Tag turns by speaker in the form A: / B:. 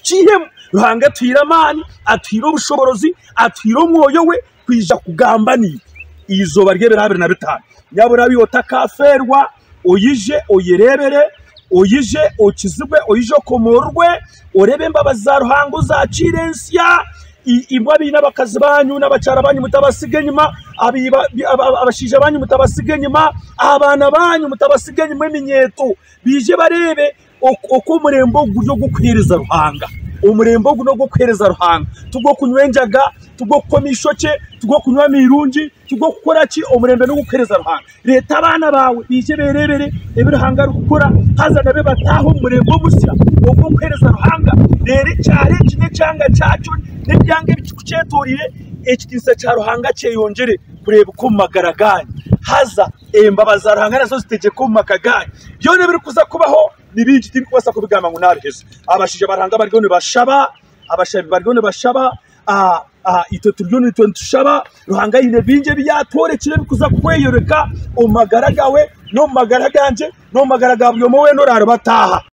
A: kihemu ruhanga twiramani atwiro bushoborozi atwiro mwoyo we kwija kugambani izo barye 2025 nyabura biyota kaferwa oyije oyerebere oyije okizibwe oyije komorwe orebe mbabazi za ruhango za Chirensia imwabi n'abakazi banyu n'abacara banyu mutabasige nyuma abashije banyu mutabasige nyuma abana banyu mutabasige nyuma eminyeto bije barebe uko murembo guryo gukwereza ruhanga umurembo guno gukwereza ruhanga tugo kunywenjaga tugo komishoke tugo kunywa mirungi tugo gukora ki umurembe no gukwereza ruhanga leta abana bawe bije berebere ebiruhanga rukora hazana be bataho umurembo musya wo gukwereza ruhanga rere cyare kine cyanga cyacu n'ibyange bikuceturire ekitisa cya ruhanga cye yongere kureba uko magaraganye haza embabaza ruhanga nazo zitege ko makaganye byo ne biri kuza kubaho nibiki tiri kubasa kubigamba ngo nariheze abashije baranga barigone bashaba abashabi barigone bashaba ito turyone tushaba ruhanga yine binje byatore kire bikuza kweyoreka umagara gawe no magara ganje no magara gabyo mowe no raro bataha